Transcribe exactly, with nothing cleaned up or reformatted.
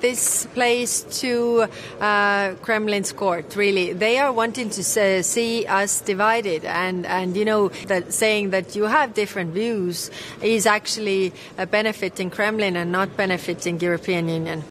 this plays to uh, Kremlin's court, really. They are wanting to say, see us divided, and, and you know, that saying that you have different views is actually uh, benefiting Kremlin and not benefiting European Union.